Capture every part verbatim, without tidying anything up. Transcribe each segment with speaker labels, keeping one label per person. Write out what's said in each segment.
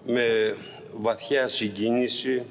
Speaker 1: με βαθιά συγκίνηση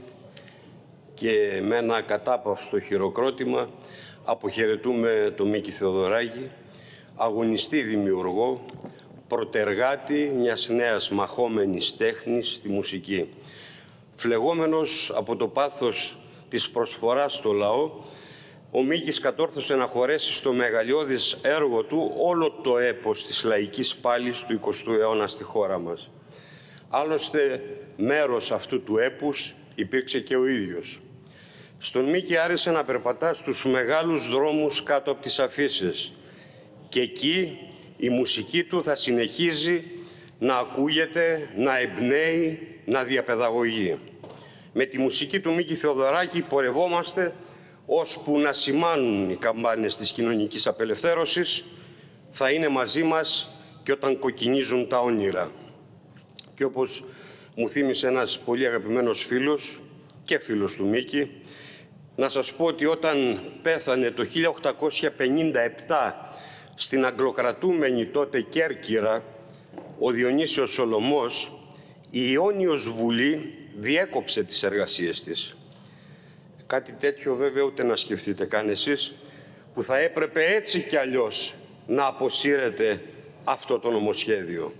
Speaker 1: και με ένα ακατάπαυστο χειροκρότημα αποχαιρετούμε τον Μίκη Θεοδωράκη, αγωνιστή δημιουργό, πρωτεργάτη μιας νέας μαχόμενης τέχνης στη μουσική. Φλεγόμενος από το πάθος της προσφοράς στο λαό, ο Μίκης κατόρθωσε να χωρέσει στο μεγαλειώδης έργο του όλο το έπος της λαϊκής πάλης του εικοστού αιώνα στη χώρα μας. Άλλωστε, μέρος αυτού του έπους υπήρξε και ο ίδιος. Στον Μίκη άρεσε να περπατά στους μεγάλους δρόμους κάτω από τις αφίσες και εκεί η μουσική του θα συνεχίζει να ακούγεται, να εμπνέει, να διαπαιδαγωγεί. Με τη μουσική του Μίκη Θεοδωράκη πορευόμαστε ώσπου να σημάνουν οι καμπάνες της κοινωνικής απελευθέρωσης, θα είναι μαζί μας και όταν κοκκινίζουν τα όνειρα. Και όπως μου θύμισε ένας πολύ αγαπημένος φίλος και φίλος του Μίκη, να σας πω ότι όταν πέθανε το χίλια οκτακόσια πενήντα επτά στην αγγλοκρατούμενη τότε Κέρκυρα ο Διονύσιος Σολωμός, η Ιόνιος Βουλή διέκοψε τις εργασίες της. Κάτι τέτοιο βέβαια ούτε να σκεφτείτε καν εσείς, που θα έπρεπε έτσι κι αλλιώς να αποσύρετε αυτό το νομοσχέδιο.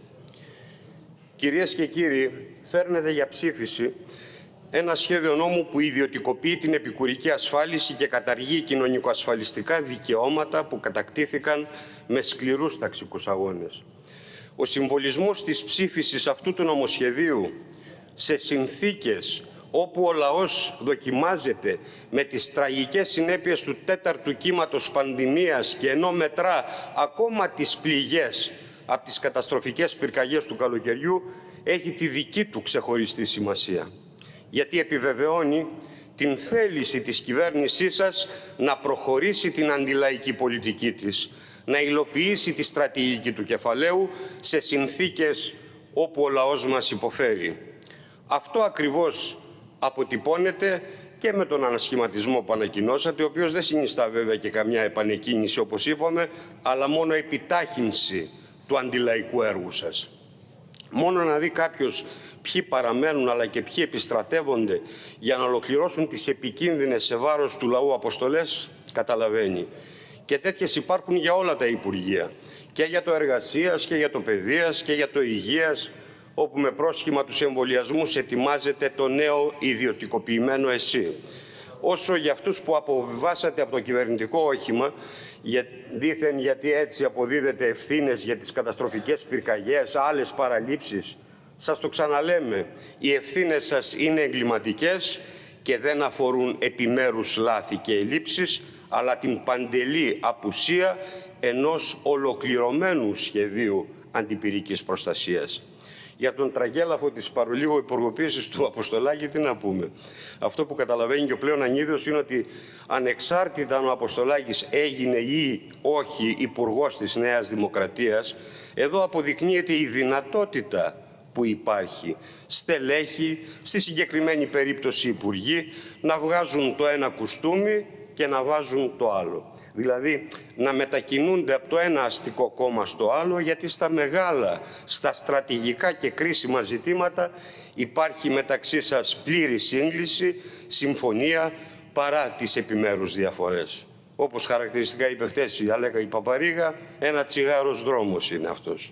Speaker 1: Κυρίες και κύριοι, φέρνετε για ψήφιση ένα σχέδιο νόμου που ιδιωτικοποιεί την επικουρική ασφάλιση και καταργεί κοινωνικοασφαλιστικά δικαιώματα που κατακτήθηκαν με σκληρούς ταξικούς αγώνες. Ο συμβολισμός της ψήφισης αυτού του νομοσχεδίου σε συνθήκες όπου ο λαός δοκιμάζεται με τις τραγικές συνέπειες του τέταρτου κύματος πανδημίας και ενώ μετρά ακόμα τις πληγές από τις καταστροφικές πυρκαγιές του καλοκαιριού, έχει τη δική του ξεχωριστή σημασία. Γιατί επιβεβαιώνει την θέληση της κυβέρνησής σας να προχωρήσει την αντιλαϊκή πολιτική της, να υλοποιήσει τη στρατηγική του κεφαλαίου σε συνθήκες όπου ο λαός μας υποφέρει. Αυτό ακριβώς αποτυπώνεται και με τον ανασχηματισμό που ανακοινώσατε, ο οποίος δεν συνιστά βέβαια και καμιά επανεκκίνηση όπως είπαμε, αλλά μόνο επιτάχυνση του αντιλαϊκού έργου σας. Μόνο να δει κάποιος ποιοι παραμένουν αλλά και ποιοι επιστρατεύονται για να ολοκληρώσουν τις επικίνδυνες σε βάρος του λαού αποστολές, καταλαβαίνει. Και τέτοιες υπάρχουν για όλα τα Υπουργεία. Και για το Εργασίας και για το Παιδείας και για το Υγείας, όπου με πρόσχημα τους εμβολιασμούς ετοιμάζεται το νέο ιδιωτικοποιημένο ΕΣΥ. Όσο για αυτούς που αποβιβάσατε από το κυβερνητικό όχημα, για, δήθεν γιατί έτσι αποδίδετε ευθύνες για τις καταστροφικές πυρκαγιές, άλλες παραλήψεις, σας το ξαναλέμε, οι ευθύνες σας είναι εγκληματικές και δεν αφορούν επιμέρους λάθη και ελλείψεις, αλλά την παντελή απουσία ενός ολοκληρωμένου σχεδίου αντιπυρικής προστασίας. Για τον τραγέλαφο της παρολίγο υπουργοποίησης του Αποστολάκη, τι να πούμε. Αυτό που καταλαβαίνει και ο πλέον Ανίδιος είναι ότι ανεξάρτητα αν ο Αποστολάκης έγινε ή όχι υπουργός της Νέας Δημοκρατίας, εδώ αποδεικνύεται η δυνατότητα που υπάρχει στελέχη, στη συγκεκριμένη περίπτωση υπουργοί, να βγάζουν το ένα κουστούμι και να βάζουν το άλλο. Δηλαδή, να μετακινούνται από το ένα αστικό κόμμα στο άλλο, γιατί στα μεγάλα, στα στρατηγικά και κρίσιμα ζητήματα υπάρχει μεταξύ σας πλήρη σύγκληση, συμφωνία, παρά τις επιμέρους διαφορές. Όπως χαρακτηριστικά είπε χτες η Αλέκα η Παπαρίγα, ένα τσιγάρος δρόμος είναι αυτός.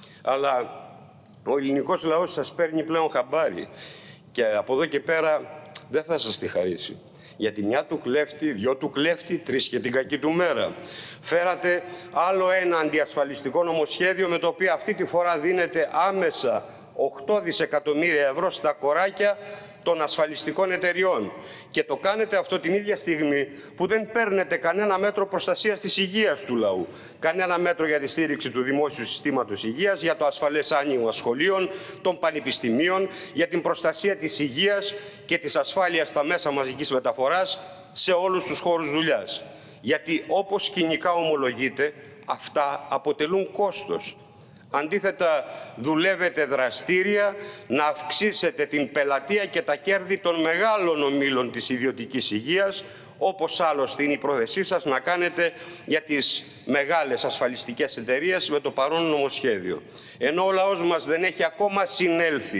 Speaker 1: Αλλά ο ελληνικός λαός σας παίρνει πλέον χαμπάρι και από εδώ και πέρα δεν θα σας τη χαρίσει. Γιατί μια του κλέφτη, δυο του κλέφτη, τρεις και την κακή του μέρα. Φέρατε άλλο ένα αντιασφαλιστικό νομοσχέδιο με το οποίο αυτή τη φορά δίνεται άμεσα οκτώ δισεκατομμύρια ευρώ στα κοράκια των ασφαλιστικών εταιριών. Και το κάνετε αυτό την ίδια στιγμή που δεν παίρνετε κανένα μέτρο προστασίας της υγείας του λαού. Κανένα μέτρο για τη στήριξη του δημόσιου συστήματος υγείας, για το ασφαλές άνοιγμα σχολείων, των πανεπιστημίων, για την προστασία της υγείας και της ασφάλειας στα μέσα μαζικής μεταφοράς σε όλους τους χώρους δουλειάς. Γιατί όπως κοινικά ομολογείται, αυτά αποτελούν κόστος. Αντίθετα, δουλεύετε δραστήρια να αυξήσετε την πελατεία και τα κέρδη των μεγάλων ομίλων της ιδιωτικής υγείας, όπως άλλωστε είναι η πρόθεσή σας να κάνετε για τις μεγάλες ασφαλιστικές εταιρείες με το παρόν νομοσχέδιο. Ενώ ο λαός μας δεν έχει ακόμα συνέλθει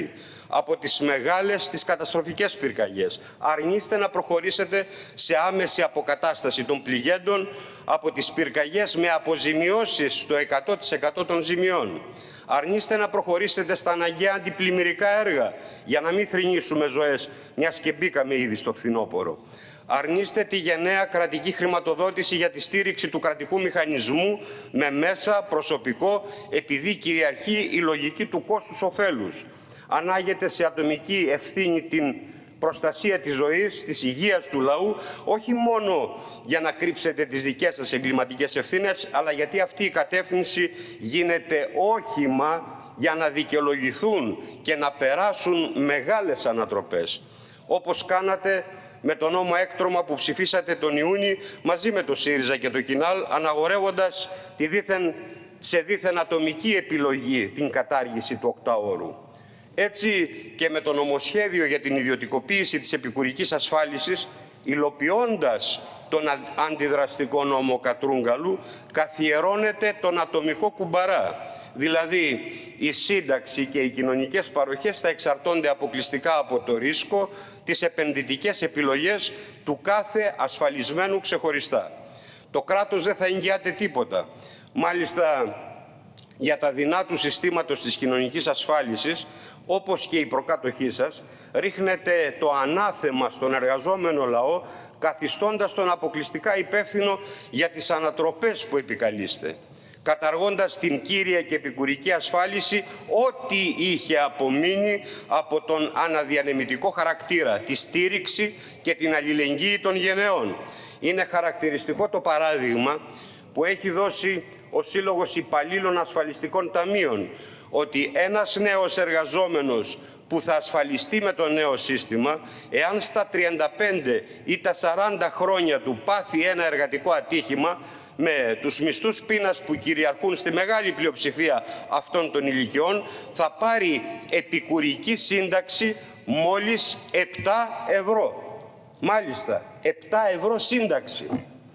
Speaker 1: από τις μεγάλες στις καταστροφικές πυρκαγιές. Αρνείστε να προχωρήσετε σε άμεση αποκατάσταση των πληγέντων από τις πυρκαγιές με αποζημιώσεις στο εκατό τοις εκατό των ζημιών. Αρνείστε να προχωρήσετε στα αναγκαία αντιπλημμυρικά έργα για να μην θρηνήσουμε ζωές, μιας και μπήκαμε ήδη στο φθινόπωρο. Αρνείστε τη γενναία κρατική χρηματοδότηση για τη στήριξη του κρατικού μηχανισμού με μέσα προσωπικό, επειδή κυριαρχεί η λογική του κόστους-οφέλους. Ανάγετε σε ατομική ευθύνη την προστασία της ζωής, της υγείας του λαού, όχι μόνο για να κρύψετε τις δικές σας εγκληματικές ευθύνες, αλλά γιατί αυτή η κατεύθυνση γίνεται όχημα για να δικαιολογηθούν και να περάσουν μεγάλες ανατροπές. Όπως κάνατε με το νόμο έκτρωμα που ψηφίσατε τον Ιούνιο μαζί με το ΣΥΡΙΖΑ και το ΚΙΝΑΛ, αναγορεύοντας τη δίθεν, σε δίθεν ατομική επιλογή την κατάργηση του οκτάωρου. Έτσι και με το νομοσχέδιο για την ιδιωτικοποίηση της επικουρικής ασφάλισης, υλοποιώντας τον αντιδραστικό νόμο Κατρούγκαλου, καθιερώνεται τον ατομικό κουμπαρά. Δηλαδή, η σύνταξη και οι κοινωνικές παροχές θα εξαρτώνται αποκλειστικά από το ρίσκο, τις επενδυτικές επιλογές του κάθε ασφαλισμένου ξεχωριστά. Το κράτος δεν θα εγγυάται τίποτα. Μάλιστα, για τα δεινά του συστήματος της κοινωνικής ασφάλισης, όπως και οι προκάτοχοί σας, ρίχνετε το ανάθεμα στον εργαζόμενο λαό, καθιστώντας τον αποκλειστικά υπεύθυνο για τις ανατροπές που επικαλείστε, καταργώντας την κύρια και επικουρική ασφάλιση ό,τι είχε απομείνει από τον αναδιανεμητικό χαρακτήρα, τη στήριξη και την αλληλεγγύη των γενεών. Είναι χαρακτηριστικό το παράδειγμα που έχει δώσει ο Σύλλογος Υπαλλήλων Ασφαλιστικών Ταμείων, ότι ένας νέος εργαζόμενος που θα ασφαλιστεί με το νέο σύστημα, εάν στα τριάντα πέντε ή τα σαράντα χρόνια του πάθει ένα εργατικό ατύχημα, με τους μισθούς πείνας που κυριαρχούν στη μεγάλη πλειοψηφία αυτών των ηλικιών, θα πάρει επικουρική σύνταξη μόλις επτά ευρώ. Μάλιστα, επτά ευρώ σύνταξη.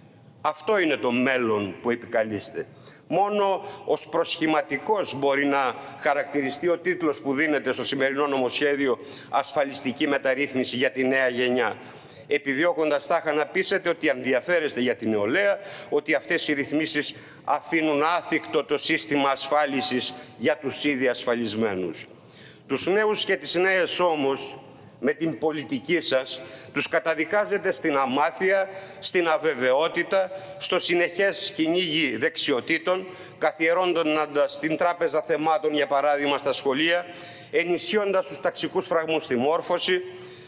Speaker 1: Αυτό είναι το μέλλον που επικαλείστε. Μόνο ως προσχηματικός μπορεί να χαρακτηριστεί ο τίτλος που δίνεται στο σημερινό νομοσχέδιο «Ασφαλιστική μεταρρύθμιση για τη νέα γενιά», επιδιώκοντας τάχα να πείσετε ότι ενδιαφέρεστε για την νεολαία, ότι αυτές οι ρυθμίσεις αφήνουν άθικτο το σύστημα ασφάλισης για τους ήδη ασφαλισμένους. Τους νέους και τις νέες όμως, με την πολιτική σας, τους καταδικάζετε στην αμάθεια, στην αβεβαιότητα, στο συνεχές κυνήγι δεξιοτήτων, καθιερώνοντας την Τράπεζα Θεμάτων, για παράδειγμα, στα σχολεία, ενισχύοντας τους ταξικούς φραγμούς στη μόρφωση,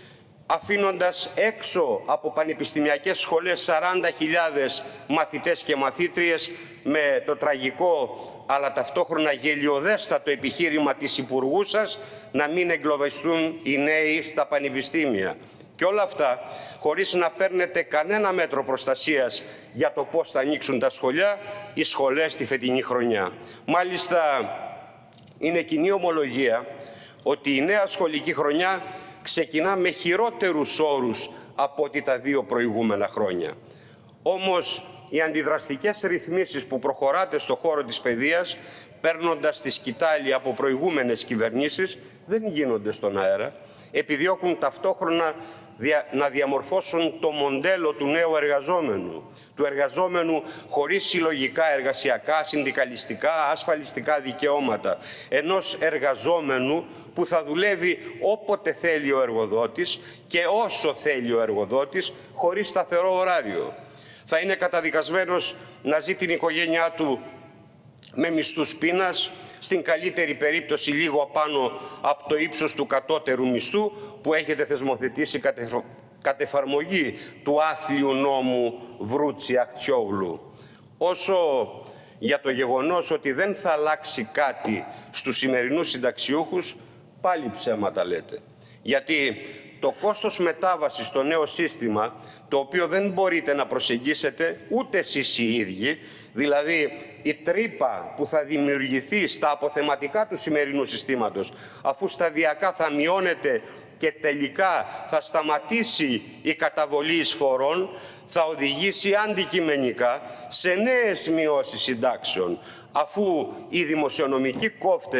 Speaker 1: αφήνοντας έξω από πανεπιστημιακές σχολές σαράντα χιλιάδες μαθητές και μαθήτριες, με το τραγικό αλλά ταυτόχρονα γελιοδέστατο επιχείρημα της Υπουργού σας να μην εγκλωβιστούν οι νέοι στα πανεπιστήμια. Και όλα αυτά χωρίς να παίρνετε κανένα μέτρο προστασίας για το πώς θα ανοίξουν τα σχολεία ή σχολές τη φετινή χρονιά. Μάλιστα, είναι κοινή ομολογία ότι η νέα σχολική χρονιά ξεκινά με χειρότερους όρους από ό,τι τα δύο προηγούμενα χρόνια. Όμως, οι αντιδραστικές ρυθμίσεις που προχωράτε στο χώρο της παιδείας, παίρνοντας τη σκητάλη από προηγούμενες κυβερνήσεις, δεν γίνονται στον αέρα. Επιδιώκουν ταυτόχρονα να διαμορφώσουν το μοντέλο του νέου εργαζόμενου, του εργαζόμενου χωρίς συλλογικά, εργασιακά, συνδικαλιστικά, ασφαλιστικά δικαιώματα, ενός εργαζόμενου που θα δουλεύει όποτε θέλει ο εργοδότης και όσο θέλει ο εργοδότης, χωρίς σταθερό ωράριο. Θα είναι καταδικασμένος να ζει την οικογένειά του με μισθούς πείνας, στην καλύτερη περίπτωση λίγο πάνω από το ύψος του κατώτερου μισθού που έχετε θεσμοθετήσει κατ' εφαρμογή του άθλιου νόμου Βρούτσι-Αχτσιόγλου. Όσο για το γεγονός ότι δεν θα αλλάξει κάτι στους σημερινούς συνταξιούχους, πάλι ψέματα λέτε. Γιατί το κόστος μετάβασης στο νέο σύστημα, το οποίο δεν μπορείτε να προσεγγίσετε ούτε εσείς οι ίδιοι, δηλαδή η τρύπα που θα δημιουργηθεί στα αποθεματικά του σημερινού συστήματος, αφού σταδιακά θα μειώνεται και τελικά θα σταματήσει η καταβολή εισφορών, θα οδηγήσει αντικειμενικά σε νέες μειώσεις συντάξεων, αφού οι δημοσιονομικοί κόφτες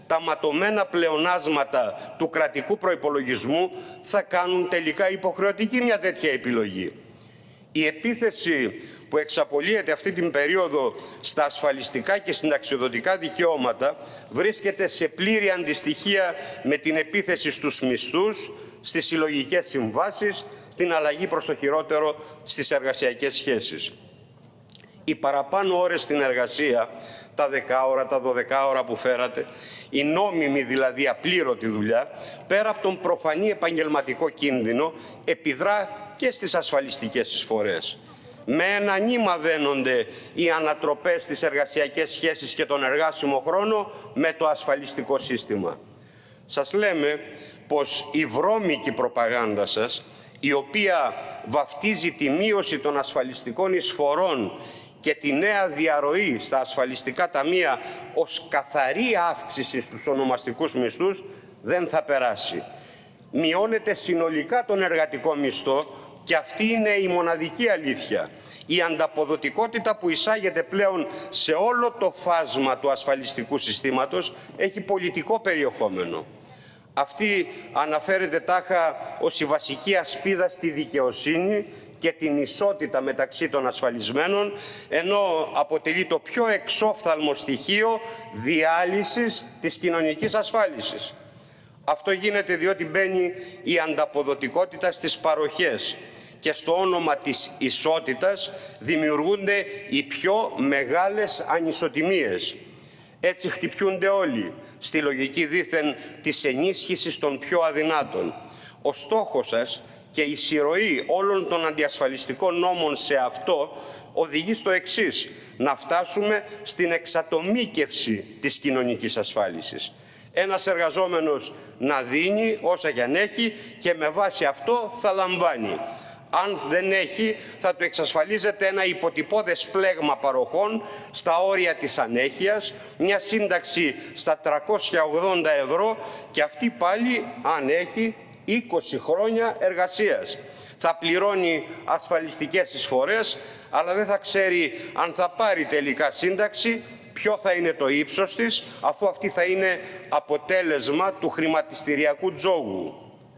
Speaker 1: τα ματωμένα πλεονάσματα του κρατικού προϋπολογισμού θα κάνουν τελικά υποχρεωτική μια τέτοια επιλογή. Η επίθεση που εξαπολύεται αυτή την περίοδο στα ασφαλιστικά και συνταξιοδοτικά δικαιώματα βρίσκεται σε πλήρη αντιστοιχεία με την επίθεση στους μισθούς, στις συλλογικές συμβάσεις, στην αλλαγή προς το χειρότερο στις εργασιακές σχέσεις. Οι παραπάνω ώρες στην εργασία, τα δεκάωρα, τα δωδεκάωρα που φέρατε, η νόμιμη δηλαδή απλήρωτη δουλειά, πέρα από τον προφανή επαγγελματικό κίνδυνο, επιδρά και στις ασφαλιστικές εισφορές. Με ένα νήμα δένονται οι ανατροπές στις εργασιακές σχέσεις και τον εργάσιμο χρόνο με το ασφαλιστικό σύστημα. Σας λέμε πως η βρώμικη προπαγάνδα σας, η οποία βαφτίζει τη μείωση των ασφαλιστικών εισφορών και τη νέα διαρροή στα ασφαλιστικά ταμεία ως καθαρή αύξηση στους ονομαστικούς μισθούς, δεν θα περάσει. Μειώνεται συνολικά τον εργατικό μισθό και αυτή είναι η μοναδική αλήθεια. Η ανταποδοτικότητα που εισάγεται πλέον σε όλο το φάσμα του ασφαλιστικού συστήματος έχει πολιτικό περιεχόμενο. Αυτή αναφέρεται τάχα ως η βασική ασπίδα στη δικαιοσύνη και την ισότητα μεταξύ των ασφαλισμένων, ενώ αποτελεί το πιο εξόφθαλμο στοιχείο διάλυσης της κοινωνικής ασφάλισης. Αυτό γίνεται διότι μπαίνει η ανταποδοτικότητα στις παροχές και στο όνομα της ισότητας δημιουργούνται οι πιο μεγάλες ανισοτιμίες. Έτσι χτυπιούνται όλοι στη λογική δήθεν της ενίσχυσης των πιο αδυνάτων. Ο στόχος σας και η συρροή όλων των αντιασφαλιστικών νόμων σε αυτό οδηγεί στο εξής: να φτάσουμε στην εξατομίκευση της κοινωνικής ασφάλισης. Ένας εργαζόμενος να δίνει όσα κι αν έχει και με βάση αυτό θα λαμβάνει. Αν δεν έχει, θα του εξασφαλίζεται ένα υποτυπώδες πλέγμα παροχών στα όρια της ανέχειας, μια σύνταξη στα τριακόσια ογδόντα ευρώ και αυτή πάλι αν έχει είκοσι χρόνια εργασίας. Θα πληρώνει ασφαλιστικές εισφορές, αλλά δεν θα ξέρει αν θα πάρει τελικά σύνταξη, ποιο θα είναι το ύψος της, αφού αυτή θα είναι αποτέλεσμα του χρηματιστηριακού τζόγου.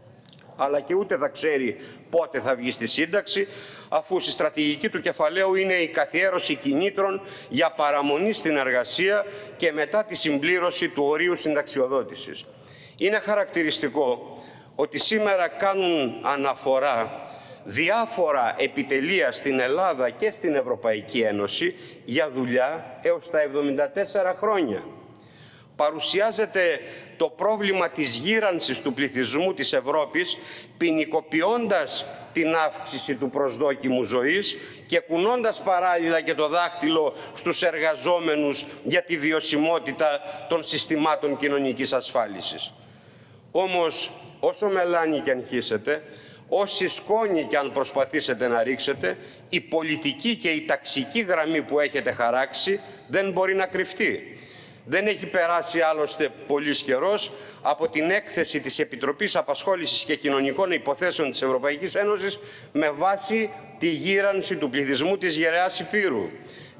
Speaker 1: Αλλά και ούτε θα ξέρει πότε θα βγει στη σύνταξη, αφού στη στρατηγική του κεφαλαίου είναι η καθιέρωση κινήτρων για παραμονή στην εργασία και μετά τη συμπλήρωση του ορίου συνταξιοδότησης. Είναι χαρακτηριστικό ότι σήμερα κάνουν αναφορά διάφορα επιτελεία στην Ελλάδα και στην Ευρωπαϊκή Ένωση για δουλειά έως τα εβδομήντα τέσσερα χρόνια. Παρουσιάζεται το πρόβλημα της γύρανσης του πληθυσμού της Ευρώπης, ποινικοποιώντας την αύξηση του προσδόκιμου ζωής και κουνώντας παράλληλα και το δάχτυλο στους εργαζόμενους για τη βιωσιμότητα των συστημάτων κοινωνικής ασφάλισης. Όμως, όσο μελάνι κι αν χύσετε, όση σκόνη κι αν προσπαθήσετε να ρίξετε, η πολιτική και η ταξική γραμμή που έχετε χαράξει δεν μπορεί να κρυφτεί. Δεν έχει περάσει άλλωστε πολύς καιρός από την έκθεση της Επιτροπής Απασχόλησης και Κοινωνικών Υποθέσεων της Ευρωπαϊκής Ένωσης με βάση τη γύρανση του πληθυσμού της Γεραιάς Ηπείρου.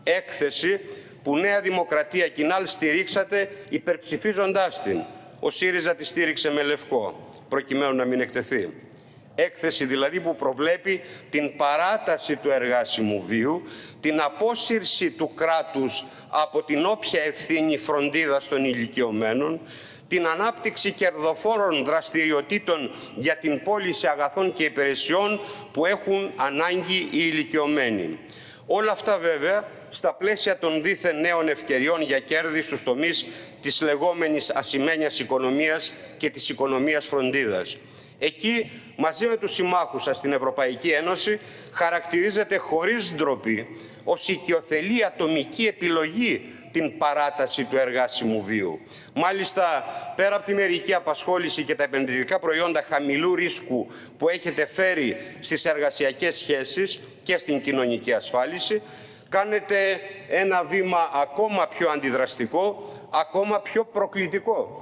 Speaker 1: Έκθεση που Νέα Δημοκρατία Κινάλ στηρίξατε υπερψηφίζοντάς την. Ο ΣΥΡΙΖΑ τη στήριξε με λευκό, προκειμένου να μην εκτεθεί. Έκθεση δηλαδή που προβλέπει την παράταση του εργάσιμου βίου, την απόσυρση του κράτους από την όποια ευθύνη φροντίδας των ηλικιωμένων, την ανάπτυξη κερδοφόρων δραστηριοτήτων για την πώληση αγαθών και υπηρεσιών που έχουν ανάγκη οι ηλικιωμένοι. Όλα αυτά βέβαια στα πλαίσια των δίθεν νέων ευκαιριών για κέρδη στους τομείς της λεγόμενης ασημένιας οικονομίας και της οικονομίας φροντίδας. Εκεί, μαζί με τους συμμάχους σας στην Ευρωπαϊκή Ένωση, χαρακτηρίζεται χωρίς ντροπή ως οικειοθελή ατομική επιλογή την παράταση του εργάσιμου βίου. Μάλιστα, πέρα από τη μερική απασχόληση και τα επενδυτικά προϊόντα χαμηλού ρίσκου που έχετε φέρει στις εργασιακές σχέσεις και στην κοινωνική ασφάλιση, κάνετε ένα βήμα ακόμα πιο αντιδραστικό, ακόμα πιο προκλητικό.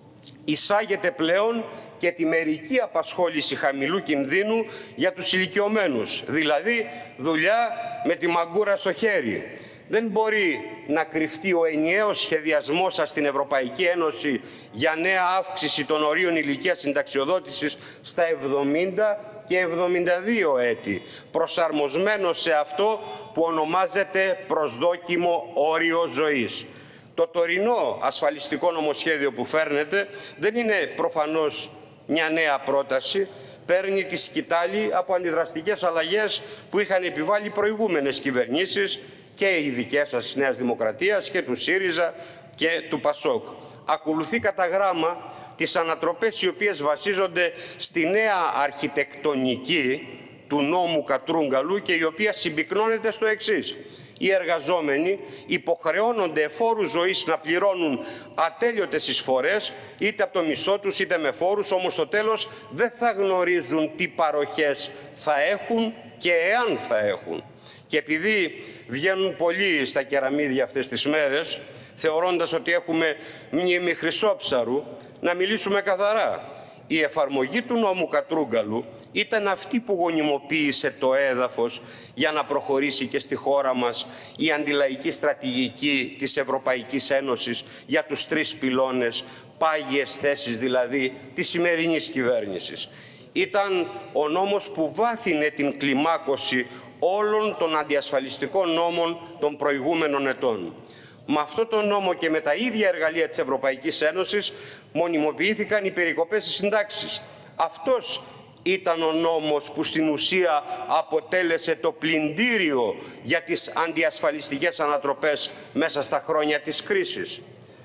Speaker 1: Εισάγετε πλέον και τη μερική απασχόληση χαμηλού κινδύνου για τους ηλικιωμένους, δηλαδή δουλειά με τη μαγκούρα στο χέρι. Δεν μπορεί να κρυφτεί ο ενιαίος σχεδιασμός σας στην Ευρωπαϊκή Ένωση για νέα αύξηση των ορίων ηλικίας συνταξιοδότησης στα εβδομήντα και εβδομήντα δύο έτη, προσαρμοσμένο σε αυτό που ονομάζεται προσδόκιμο όριο ζωής. Το τωρινό ασφαλιστικό νομοσχέδιο που φέρνετε δεν είναι προφανώς μια νέα πρόταση, παίρνει τη σκητάλη από αντιδραστικές αλλαγές που είχαν επιβάλει προηγούμενες κυβερνήσεις και οι δικές σας της Νέας Δημοκρατίας και του ΣΥΡΙΖΑ και του ΠΑΣΟΚ. Ακολουθεί κατά γράμμα τις ανατροπές οι οποίες βασίζονται στη νέα αρχιτεκτονική του νόμου Κατρούγκαλου και η οποία συμπυκνώνεται στο εξής. Οι εργαζόμενοι υποχρεώνονται εφόρους ζωής να πληρώνουν ατέλειωτες εισφορές, είτε από το μισθό τους είτε με φόρους, όμως στο τέλος δεν θα γνωρίζουν τι παροχές θα έχουν και εάν θα έχουν. Και επειδή βγαίνουν πολλοί στα κεραμίδια αυτές τις μέρες, θεωρώντας ότι έχουμε μνήμη Χρυσόψαρου, να μιλήσουμε καθαρά. Η εφαρμογή του νόμου Κατρούγκαλου ήταν αυτή που γονιμοποίησε το έδαφος για να προχωρήσει και στη χώρα μας η αντιλαϊκή στρατηγική της Ευρωπαϊκής Ένωσης για τους τρεις πυλώνες, πάγιες θέσεις δηλαδή της σημερινής κυβέρνησης. Ήταν ο νόμος που βάθινε την κλιμάκωση όλων των αντιασφαλιστικών νόμων των προηγούμενων ετών. Με αυτό το νόμο και με τα ίδια εργαλεία της Ευρωπαϊκής Ένωσης μονιμοποιήθηκαν οι περικοπές στις συντάξεις. Αυτός ήταν ο νόμος που στην ουσία αποτέλεσε το πλυντήριο για τις αντιασφαλιστικές ανατροπές μέσα στα χρόνια της κρίσης.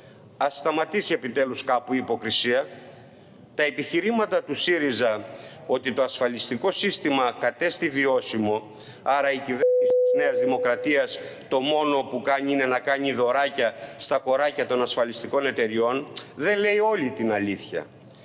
Speaker 1: Ας σταματήσει επιτέλους κάπου η υποκρισία. Τα επιχειρήματα του ΣΥΡΙΖΑ ότι το ασφαλιστικό σύστημα κατέστη βιώσιμο, άρα η κυβέρνηση της Νέας Δημοκρατίας το μόνο που κάνει είναι να κάνει δωράκια στα κοράκια των ασφαλιστικών εταιριών, δεν λέει όλη την αλήθεια.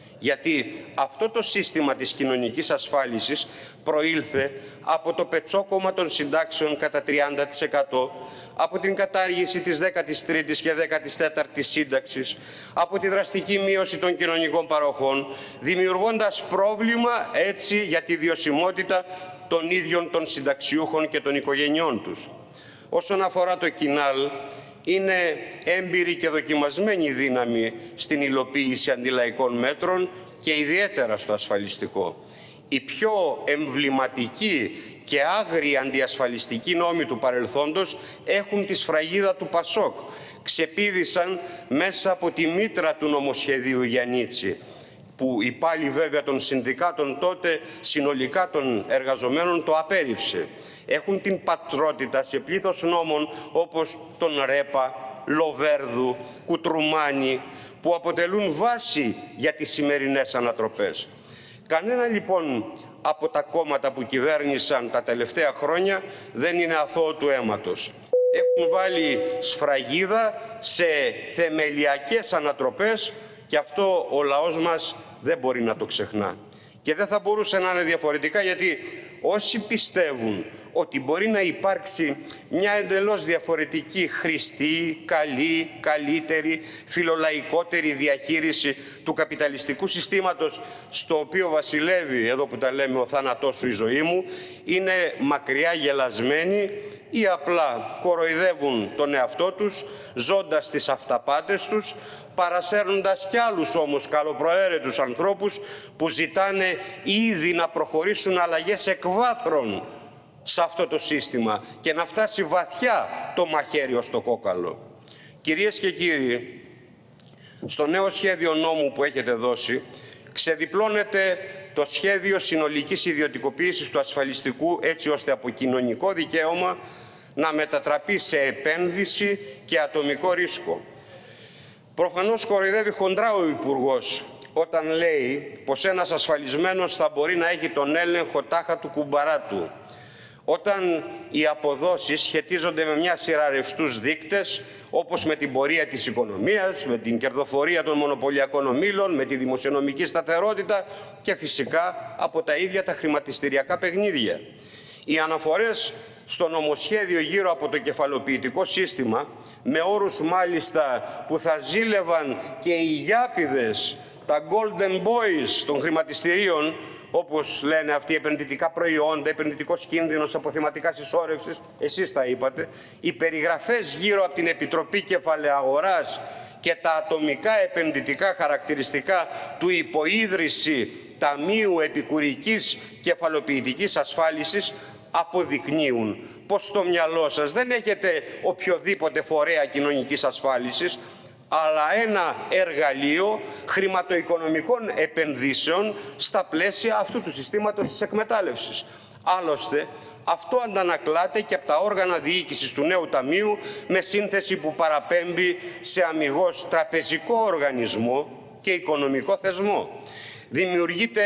Speaker 1: Γιατί αυτό το σύστημα της κοινωνικής ασφάλισης προήλθε από το πετσόκομμα των συντάξεων κατά τριάντα τοις εκατό, από την κατάργηση της δέκατης τρίτης και δέκατης τέταρτης σύνταξης, από τη δραστική μείωση των κοινωνικών παροχών, δημιουργώντας πρόβλημα έτσι για τη βιωσιμότητα των ίδιων των συνταξιούχων και των οικογενειών τους. Όσον αφορά το Κινάλ, είναι έμπειρη και δοκιμασμένη δύναμη στην υλοποίηση αντιλαϊκών μέτρων και ιδιαίτερα στο ασφαλιστικό. Η πιο εμβληματική και άγριοι αντιασφαλιστικοί νόμοι του παρελθόντος έχουν τη σφραγίδα του ΠΑΣΟΚ. Ξεπήδησαν μέσα από τη μήτρα του νομοσχεδίου Γιαννίτση, που η πάλι βέβαια των συνδικάτων τότε συνολικά των εργαζομένων το απέρριψε. Έχουν την πατρότητα σε πλήθος νόμων όπως τον Ρέπα, Λοβέρδου, Κουτρουμάνη, που αποτελούν βάση για τις σημερινές ανατροπές. Κανένα λοιπόν από τα κόμματα που κυβέρνησαν τα τελευταία χρόνια δεν είναι αθώο του αίματος. Έχουν βάλει σφραγίδα σε θεμελιακές ανατροπές και αυτό ο λαός μας δεν μπορεί να το ξεχνά. Και δεν θα μπορούσε να είναι διαφορετικά, γιατί όσοι πιστεύουν ότι μπορεί να υπάρξει μια εντελώς διαφορετική, χρηστή, καλή, καλύτερη, φιλολαϊκότερη διαχείριση του καπιταλιστικού συστήματος στο οποίο βασιλεύει, εδώ που τα λέμε, ο θάνατός σου η ζωή μου, είναι μακριά γελασμένοι ή απλά κοροϊδεύουν τον εαυτό τους, ζώντας τις αυταπάτες τους, παρασέρνοντας κι άλλους όμως καλοπροαίρετους ανθρώπους που ζητάνε ήδη να προχωρήσουν αλλαγές εκ βάθρων σε αυτό το σύστημα και να φτάσει βαθιά το μαχαίρι στο κόκαλο. Κυρίες και κύριοι, στο νέο σχέδιο νόμου που έχετε δώσει ξεδιπλώνεται το σχέδιο συνολικής ιδιωτικοποίησης του ασφαλιστικού, έτσι ώστε από κοινωνικό δικαίωμα να μετατραπεί σε επένδυση και ατομικό ρίσκο. Προφανώς κοροϊδεύει χοντρά ο Υπουργός όταν λέει πως ένας ασφαλισμένος θα μπορεί να έχει τον έλεγχο τάχα του κουμπαρά του, όταν οι αποδόσεις σχετίζονται με μια σειρά ρευστούς δείκτες, όπως με την πορεία της οικονομίας, με την κερδοφορία των μονοπωλιακών ομίλων, με τη δημοσιονομική σταθερότητα και φυσικά από τα ίδια τα χρηματιστηριακά παιχνίδια. Οι αναφορές στο νομοσχέδιο γύρω από το κεφαλοποιητικό σύστημα, με όρους μάλιστα που θα ζήλευαν και οι γιάπηδες τα golden boys των χρηματιστηρίων, όπως λένε αυτοί, επενδυτικά προϊόντα, επενδυτικός κίνδυνος, αποθεματικά συσσόρευσης, εσείς τα είπατε, οι περιγραφές γύρω από την Επιτροπή Κεφαλαιαγοράς και τα ατομικά επενδυτικά χαρακτηριστικά του υποίδρυση Ταμείου Επικουρικής Κεφαλοποιητικής Ασφάλισης αποδεικνύουν πως στο μυαλό σας δεν έχετε οποιοδήποτε φορέα κοινωνικής ασφάλισης, αλλά ένα εργαλείο χρηματοοικονομικών επενδύσεων στα πλαίσια αυτού του συστήματος της εκμετάλλευσης. Άλλωστε, αυτό αντανακλάται και από τα όργανα διοίκησης του νέου ταμείου, με σύνθεση που παραπέμπει σε αμιγώς τραπεζικό οργανισμό και οικονομικό θεσμό. Δημιουργείται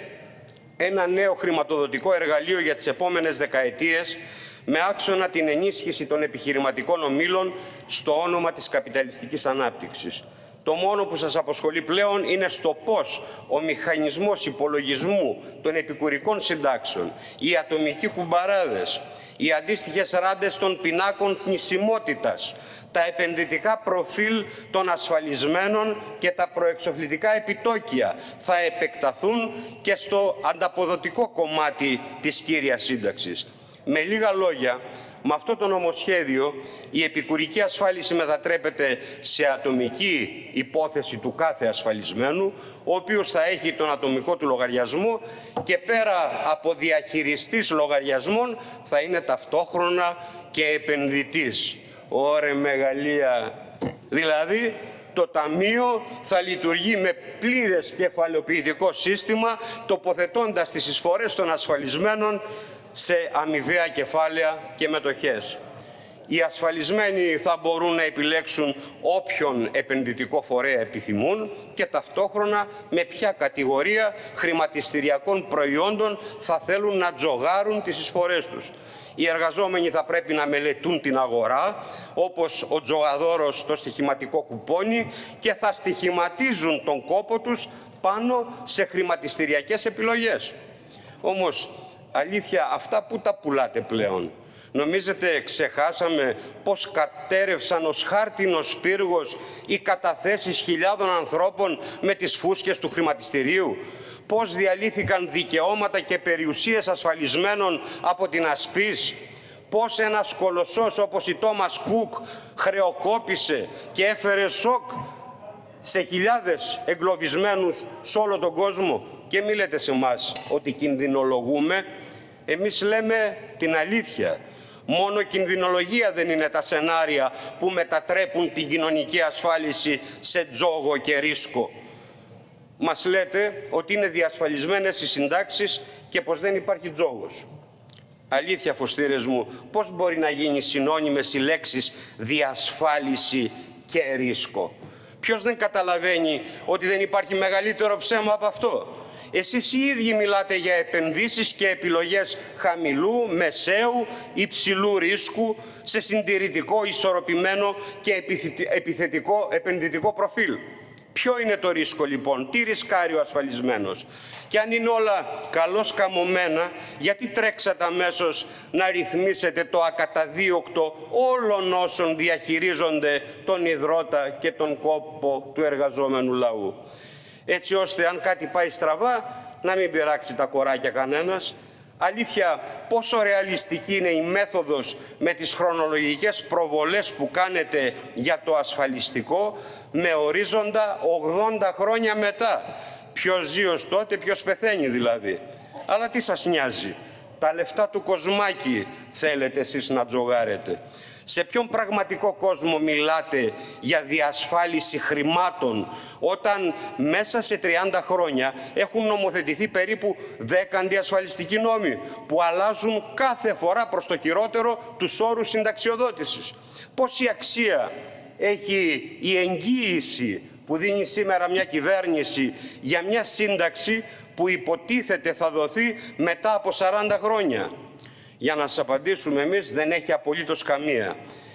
Speaker 1: ένα νέο χρηματοδοτικό εργαλείο για τις επόμενες δεκαετίες, με άξονα την ενίσχυση των επιχειρηματικών ομίλων στο όνομα της καπιταλιστικής ανάπτυξης. Το μόνο που σας απασχολεί πλέον είναι στο πώς ο μηχανισμός υπολογισμού των επικουρικών συντάξεων, οι ατομικοί κουμπαράδες, οι αντίστοιχες ράντες των πινάκων θνησιμότητας, τα επενδυτικά προφίλ των ασφαλισμένων και τα προεξοφλητικά επιτόκια θα επεκταθούν και στο ανταποδοτικό κομμάτι της κύριας σύνταξης. Με λίγα λόγια, με αυτό το νομοσχέδιο η επικουρική ασφάλιση μετατρέπεται σε ατομική υπόθεση του κάθε ασφαλισμένου, ο οποίος θα έχει τον ατομικό του λογαριασμό και πέρα από διαχειριστής λογαριασμών θα είναι ταυτόχρονα και επενδυτής. Ωρε μεγαλεία! Δηλαδή, το Ταμείο θα λειτουργεί με πλήρες κεφαλαιοποιητικό σύστημα, τοποθετώντας τις εισφορές των ασφαλισμένων σε αμοιβαία κεφάλαια και μετοχές. Οι ασφαλισμένοι θα μπορούν να επιλέξουν όποιον επενδυτικό φορέα επιθυμούν και ταυτόχρονα με ποια κατηγορία χρηματιστηριακών προϊόντων θα θέλουν να τζογάρουν τις εισφορές τους. Οι εργαζόμενοι θα πρέπει να μελετούν την αγορά, όπως ο τζογαδόρος το στοιχηματικό κουπόνι, και θα στοιχηματίζουν τον κόπο τους πάνω σε χρηματιστηριακές επιλογές. Όμως, αλήθεια, αυτά που τα πουλάτε πλέον? Νομίζετε ξεχάσαμε πώς κατέρευσαν ως χάρτινος πύργος οι καταθέσεις χιλιάδων ανθρώπων με τις φούσκες του χρηματιστηρίου? Πώς διαλύθηκαν δικαιώματα και περιουσίες ασφαλισμένων από την Ασπής? Πώς ένας κολοσσός όπως η Τόμας Κουκ χρεοκόπησε και έφερε σοκ σε χιλιάδες εγκλωβισμένους σε όλο τον κόσμο? Και μη λέτε σε εμάς ότι κινδυνολογούμε. Εμείς λέμε την αλήθεια. Μόνο κινδυνολογία δεν είναι τα σενάρια που μετατρέπουν την κοινωνική ασφάλιση σε τζόγο και ρίσκο. Μας λέτε ότι είναι διασφαλισμένες οι συντάξεις και πως δεν υπάρχει τζόγος. Αλήθεια, φωστήρες μου, πώς μπορεί να γίνει συνώνυμες οι λέξεις διασφάλιση και ρίσκο? Ποιος δεν καταλαβαίνει ότι δεν υπάρχει μεγαλύτερο ψέμα από αυτό? Εσείς οι ίδιοι μιλάτε για επενδύσεις και επιλογές χαμηλού, μεσαίου, υψηλού ρίσκου σε συντηρητικό, ισορροπημένο και επιθετικό επενδυτικό προφίλ. Ποιο είναι το ρίσκο λοιπόν, τι ρισκάρει ο ασφαλισμένος? Και αν είναι όλα καλώς καμωμένα, γιατί τρέξατε αμέσως να ρυθμίσετε το ακαταδίωκτο όλων όσων διαχειρίζονται τον ιδρώτα και τον κόπο του εργαζόμενου λαού? Έτσι ώστε αν κάτι πάει στραβά να μην πειράξει τα κοράκια κανένας. Αλήθεια, πόσο ρεαλιστική είναι η μέθοδος με τις χρονολογικές προβολές που κάνετε για το ασφαλιστικό με ορίζοντα ογδόντα χρόνια μετά? Ποιος ζει ως τότε, ποιος πεθαίνει δηλαδή? Αλλά τι σας νοιάζει? Τα λεφτά του Κοσμάκη θέλετε εσείς να τζογάρετε. Σε ποιον πραγματικό κόσμο μιλάτε για διασφάλιση χρημάτων, όταν μέσα σε τριάντα χρόνια έχουν νομοθετηθεί περίπου δέκα αντιασφαλιστικοί νόμοι που αλλάζουν κάθε φορά προς το χειρότερο τους όρους συνταξιοδότησης? Πόση αξία έχει η εγγύηση που δίνει σήμερα μια κυβέρνηση για μια σύνταξη που υποτίθεται θα δοθεί μετά από σαράντα χρόνια? Για να σας απαντήσουμε εμείς, δεν έχει απολύτως καμία.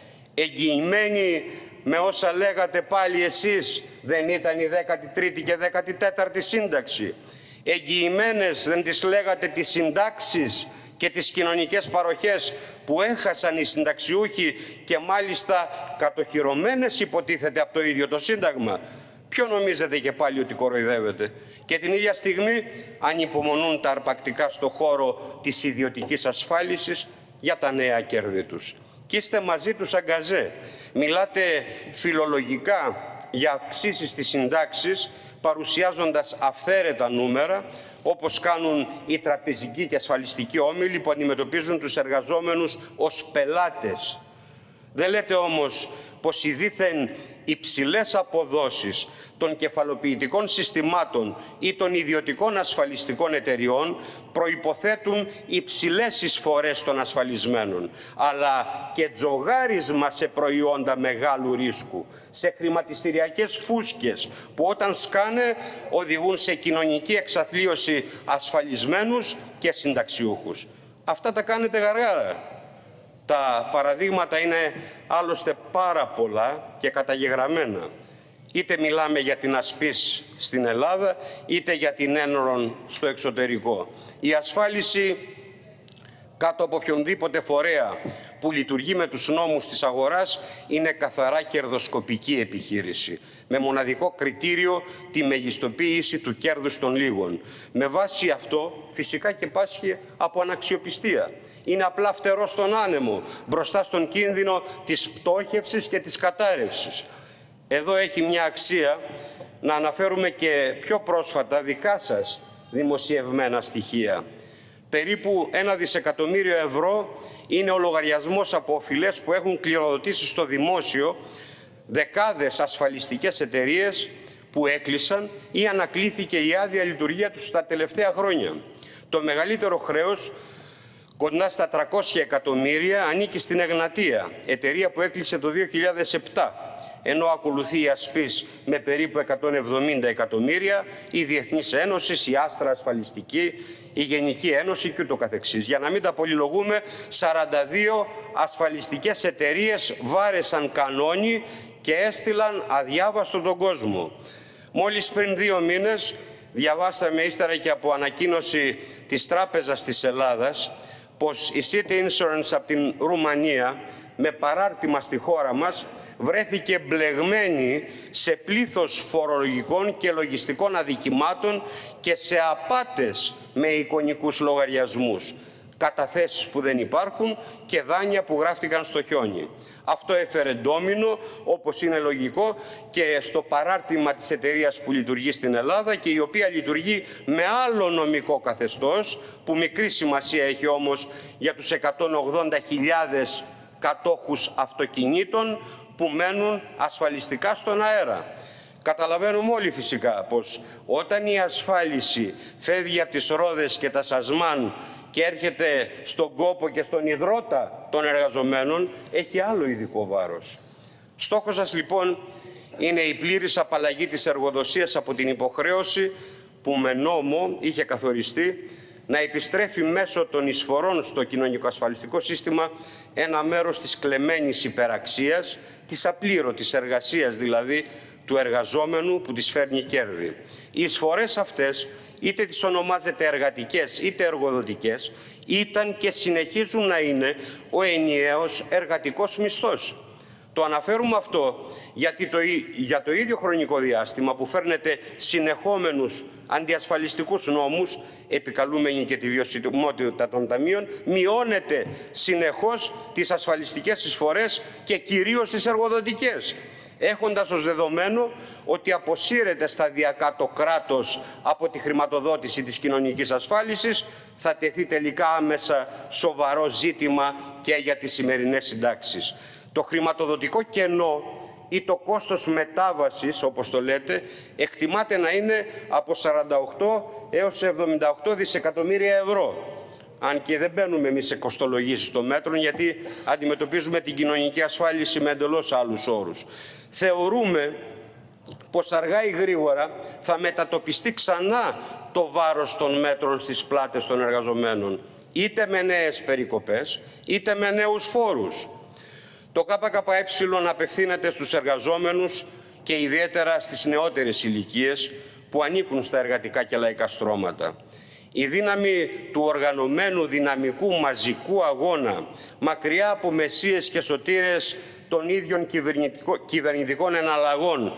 Speaker 1: Εγγυημένη με όσα λέγατε πάλι εσείς, δεν ήταν η δέκατη τρίτη και δέκατη τέταρτη σύνταξη? Εγγυημένες δεν τις λέγατε τις συντάξεις και τις κοινωνικές παροχές που έχασαν οι συνταξιούχοι και μάλιστα κατοχυρωμένες υποτίθεται από το ίδιο το Σύνταγμα? Ποιο νομίζετε και πάλι ότι κοροϊδεύετε? Και την ίδια στιγμή ανυπομονούν τα αρπακτικά στο χώρο της ιδιωτικής ασφάλισης για τα νέα κέρδη τους. Και είστε μαζί τους αγκαζέ. Μιλάτε φιλολογικά για αυξήσεις στις συντάξεις, παρουσιάζοντας αυθαίρετα νούμερα, όπως κάνουν οι τραπεζικοί και ασφαλιστικοί όμιλοι που αντιμετωπίζουν τους εργαζόμενους ως πελάτες. Δεν λέτε όμως πως οι δήθεν υψηλές αποδόσεις των κεφαλοποιητικών συστημάτων ή των ιδιωτικών ασφαλιστικών εταιριών προϋποθέτουν υψηλές εισφορές των ασφαλισμένων, αλλά και τζογάρισμα σε προϊόντα μεγάλου ρίσκου, σε χρηματιστηριακές φούσκες που όταν σκάνε οδηγούν σε κοινωνική εξαθλίωση ασφαλισμένους και συνταξιούχους. Αυτά τα κάνετε γαργάρα. Τα παραδείγματα είναι άλλωστε πάρα πολλά και καταγεγραμμένα. Είτε μιλάμε για την ασπίς στην Ελλάδα, είτε για την Ένρον στο εξωτερικό. Η ασφάλιση κάτω από οποιονδήποτε φορέα που λειτουργεί με τους νόμους της αγοράς είναι καθαρά κερδοσκοπική επιχείρηση, με μοναδικό κριτήριο τη μεγιστοποίηση του κέρδους των λίγων. Με βάση αυτό φυσικά και πάσχει από αναξιοπιστία. Είναι απλά φτερό στον άνεμο, μπροστά στον κίνδυνο της πτώχευσης και της κατάρρευσης. Εδώ έχει μια αξία να αναφέρουμε και πιο πρόσφατα δικά σας δημοσιευμένα στοιχεία. Περίπου ένα δισεκατομμύριο ευρώ είναι ο λογαριασμός από οφειλές που έχουν κληροδοτήσει στο δημόσιο δεκάδες ασφαλιστικές εταιρείες που έκλεισαν ή ανακλήθηκε η άδεια λειτουργία τους τα τελευταία χρόνια. Το μεγαλύτερο χρέος, κοντά στα τριακόσια εκατομμύρια, ανήκει στην Εγνατία, εταιρεία που έκλεισε το δύο χιλιάδες επτά. Ενώ ακολουθεί η Ασπίς με περίπου εκατόν εβδομήντα εκατομμύρια, η Διεθνής Ένωση, η Άστρα Ασφαλιστική, η Γενική Ένωση και ούτω καθεξής. Για να μην τα πολυλογούμε, σαράντα δύο ασφαλιστικές εταιρείες βάρεσαν κανόνι και έστειλαν αδιάβαστο τον κόσμο. Μόλις πριν δύο μήνες διαβάσαμε, ύστερα και από ανακοίνωση της Τράπεζας της Ελλάδας, πως η City Insurance από την Ρουμανία, με παράρτημα στη χώρα μας, βρέθηκε μπλεγμένη σε πλήθος φορολογικών και λογιστικών αδικημάτων και σε απάτες με εικονικούς λογαριασμούς, καταθέσεις που δεν υπάρχουν και δάνεια που γράφτηκαν στο χιόνι. Αυτό έφερε ντόμινο, όπως είναι λογικό, και στο παράρτημα της εταιρείας που λειτουργεί στην Ελλάδα και η οποία λειτουργεί με άλλο νομικό καθεστώς, που μικρή σημασία έχει όμως για τους εκατόν ογδόντα χιλιάδες κατόχους αυτοκινήτων που μένουν ασφαλιστικά στον αέρα. Καταλαβαίνουμε όλοι φυσικά πως όταν η ασφάλιση φεύγει από τις ρόδες και τα σασμάν και έρχεται στον κόπο και στον ιδρώτα των εργαζομένων, έχει άλλο ειδικό βάρος. Στόχος σας λοιπόν είναι η πλήρης απαλλαγή της εργοδοσίας από την υποχρέωση που με νόμο είχε καθοριστεί να επιστρέφει μέσω των εισφορών στο κοινωνικοασφαλιστικό σύστημα ένα μέρος της κλεμμένης υπεραξίας, της απλήρωτης εργασίας δηλαδή του εργαζόμενου που της φέρνει κέρδη. Οι εισφορές αυτές, είτε τις ονομάζετε εργατικές είτε εργοδοτικές, ήταν και συνεχίζουν να είναι ο ενιαίος εργατικός μισθός. Το αναφέρουμε αυτό γιατί το, για το ίδιο χρονικό διάστημα που φέρνετε συνεχόμενους αντιασφαλιστικούς νόμους, επικαλούμενοι και τη βιωσιμότητα των ταμείων, μειώνεται συνεχώς τις ασφαλιστικές εισφορές και κυρίως τις εργοδοτικές, έχοντας ως δεδομένο ότι αποσύρεται σταδιακά το κράτος από τη χρηματοδότηση της κοινωνικής ασφάλισης, θα τεθεί τελικά άμεσα σοβαρό ζήτημα και για τις σημερινές συντάξεις. Το χρηματοδοτικό κενό ή το κόστος μετάβασης, όπως το λέτε, εκτιμάται να είναι από σαράντα οκτώ έως εβδομήντα οκτώ δισεκατομμύρια ευρώ. Αν και δεν μπαίνουμε εμείς σε κοστολογήσεις των μέτρων, γιατί αντιμετωπίζουμε την κοινωνική ασφάλιση με εντελώς άλλους όρους. Θεωρούμε πως αργά ή γρήγορα θα μετατοπιστεί ξανά το βάρος των μέτρων στις πλάτες των εργαζομένων, είτε με νέες περικοπές, είτε με νέους φόρους. Το ΚΚΕ απευθύνεται στους εργαζόμενους και ιδιαίτερα στις νεότερες ηλικίες που ανήκουν στα εργατικά και λαϊκά στρώματα. Η δύναμη του οργανωμένου δυναμικού μαζικού αγώνα, μακριά από μεσίες και σωτήρες των ίδιων κυβερνητικών εναλλαγών,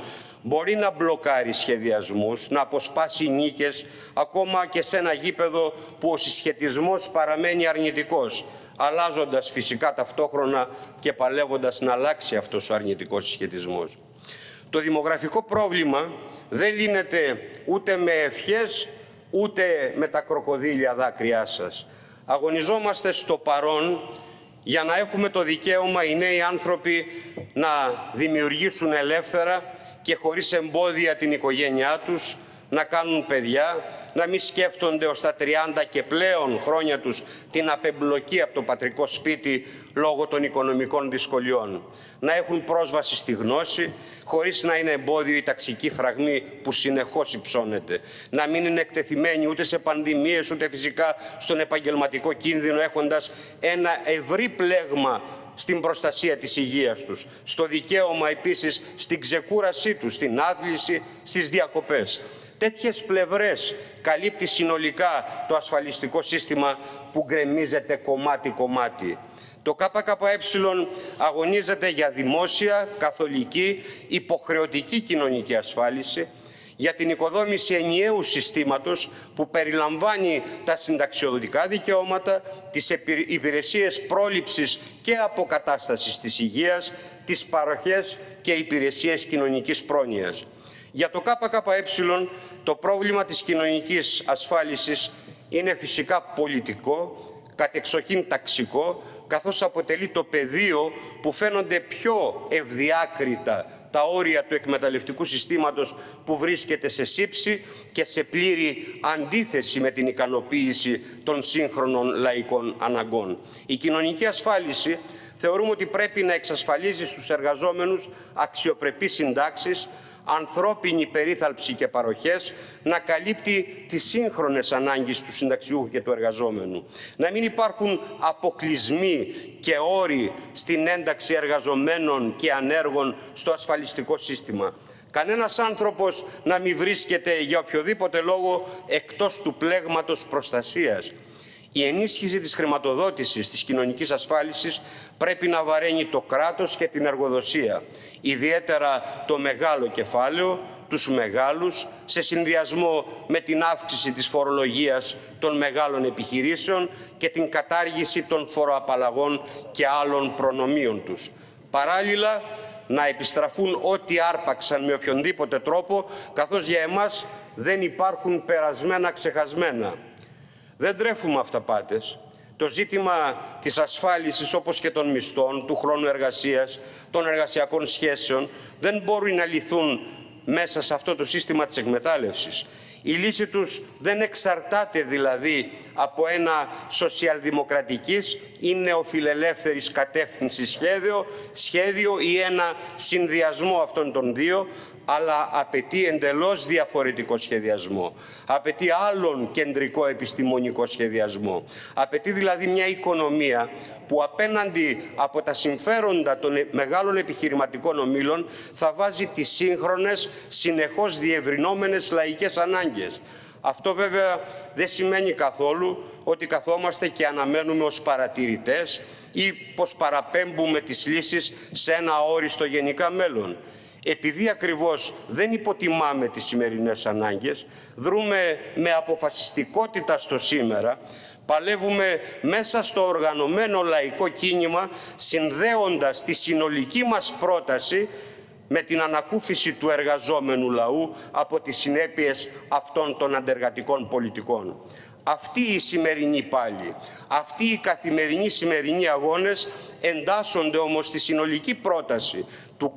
Speaker 1: μπορεί να μπλοκάρει σχεδιασμούς, να αποσπάσει νίκες, ακόμα και σε ένα γήπεδο που ο συσχετισμός παραμένει αρνητικός, αλλάζοντας φυσικά ταυτόχρονα και παλεύοντας να αλλάξει αυτός ο αρνητικός συσχετισμός. Το δημογραφικό πρόβλημα δεν λύνεται ούτε με ευχές, ούτε με τα κροκοδίλια δάκρυά σας. Αγωνιζόμαστε στο παρόν για να έχουμε το δικαίωμα οι νέοι άνθρωποι να δημιουργήσουν ελεύθερα και χωρίς εμπόδια την οικογένειά τους, να κάνουν παιδιά, να μην σκέφτονται ως τα τριάντα και πλέον χρόνια τους την απεμπλοκή από το πατρικό σπίτι λόγω των οικονομικών δυσκολιών. Να έχουν πρόσβαση στη γνώση, χωρίς να είναι εμπόδιο η ταξική φραγμή που συνεχώς υψώνεται. Να μην είναι εκτεθειμένοι ούτε σε πανδημίες, ούτε φυσικά στον επαγγελματικό κίνδυνο, έχοντας ένα ευρύ πλέγμα στην προστασία της υγείας τους, στο δικαίωμα επίσης στην ξεκούρασή τους, στην άθληση, στις διακοπές. Τέτοιες πλευρές καλύπτει συνολικά το ασφαλιστικό σύστημα που γκρεμίζεται κομμάτι-κομμάτι. Το ΚΚΕ αγωνίζεται για δημόσια, καθολική, υποχρεωτική κοινωνική ασφάλιση, για την οικοδόμηση ενιαίου συστήματος που περιλαμβάνει τα συνταξιοδοτικά δικαιώματα, τις υπηρεσίες πρόληψης και αποκατάστασης της υγείας, τις παροχές και υπηρεσίες κοινωνικής πρόνοιας. Για το ΚΚΕ το πρόβλημα της κοινωνικής ασφάλισης είναι φυσικά πολιτικό, κατεξοχήν ταξικό, καθώς αποτελεί το πεδίο που φαίνονται πιο ευδιάκριτα τα όρια του εκμεταλλευτικού συστήματος που βρίσκεται σε σύψη και σε πλήρη αντίθεση με την ικανοποίηση των σύγχρονων λαϊκών αναγκών. Η κοινωνική ασφάλιση θεωρούμε ότι πρέπει να εξασφαλίζει στους εργαζόμενους αξιοπρεπείς συντάξεις, ανθρώπινη περίθαλψη και παροχές, να καλύπτει τις σύγχρονες ανάγκες του συνταξιούχου και του εργαζόμενου. Να μην υπάρχουν αποκλεισμοί και όροι στην ένταξη εργαζομένων και ανέργων στο ασφαλιστικό σύστημα. Κανένας άνθρωπος να μην βρίσκεται για οποιοδήποτε λόγο εκτός του πλέγματος προστασίας. Η ενίσχυση της χρηματοδότησης της κοινωνικής ασφάλισης πρέπει να βαραίνει το κράτος και την εργοδοσία, ιδιαίτερα το μεγάλο κεφάλαιο, τους μεγάλους, σε συνδυασμό με την αύξηση της φορολογίας των μεγάλων επιχειρήσεων και την κατάργηση των φοροαπαλλαγών και άλλων προνομίων τους. Παράλληλα, να επιστραφούν ό,τι άρπαξαν με οποιονδήποτε τρόπο, καθώς για εμάς δεν υπάρχουν περασμένα ξεχασμένα. Δεν τρέφουμε αυταπάτες. Το ζήτημα της ασφάλισης, όπως και των μισθών, του χρόνου εργασίας, των εργασιακών σχέσεων, δεν μπορούν να λυθούν μέσα σε αυτό το σύστημα της εκμετάλλευσης. Η λύση τους δεν εξαρτάται δηλαδή από ένα σοσιαλδημοκρατικής ή νεοφιλελεύθερης κατεύθυνσης σχέδιο, σχέδιο ή ένα συνδυασμό αυτών των δύο, αλλά απαιτεί εντελώς διαφορετικό σχεδιασμό. Απαιτεί άλλον κεντρικό επιστημονικό σχεδιασμό. Απαιτεί δηλαδή μια οικονομία που απέναντι από τα συμφέροντα των μεγάλων επιχειρηματικών ομίλων θα βάζει τις σύγχρονες, συνεχώς διευρυνόμενες λαϊκές ανάγκες. Αυτό βέβαια δεν σημαίνει καθόλου ότι καθόμαστε και αναμένουμε ως παρατηρητές ή πως παραπέμπουμε τις λύσεις σε ένα αόριστο γενικά μέλλον. Επειδή ακριβώς δεν υποτιμάμε τις σημερινές ανάγκες, δρούμε με αποφασιστικότητα στο σήμερα, παλεύουμε μέσα στο οργανωμένο λαϊκό κίνημα, συνδέοντας τη συνολική μας πρόταση με την ανακούφιση του εργαζόμενου λαού από τις συνέπειες αυτών των αντεργατικών πολιτικών. Αυτοί οι σημερινοί πάλι, αυτοί οι καθημερινοί σημερινοί αγώνες εντάσσονται όμως στη συνολική πρόταση του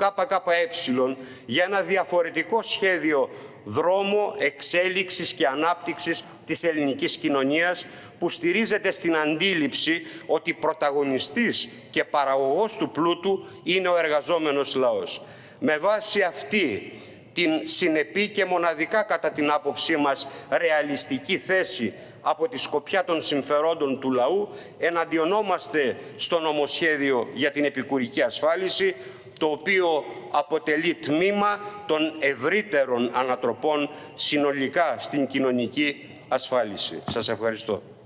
Speaker 1: ΚΚΕ για ένα διαφορετικό σχέδιο δρόμο εξέλιξης και ανάπτυξης της ελληνικής κοινωνίας, που στηρίζεται στην αντίληψη ότι πρωταγωνιστής και παραγωγός του πλούτου είναι ο εργαζόμενος λαός. Με βάση αυτή την συνεπή και μοναδικά κατά την άποψή μας ρεαλιστική θέση από τη σκοπιά των συμφερόντων του λαού, εναντιονόμαστε στο νομοσχέδιο για την επικουρική ασφάλιση, το οποίο αποτελεί τμήμα των ευρύτερων ανατροπών συνολικά στην κοινωνική ασφάλιση. Σας ευχαριστώ.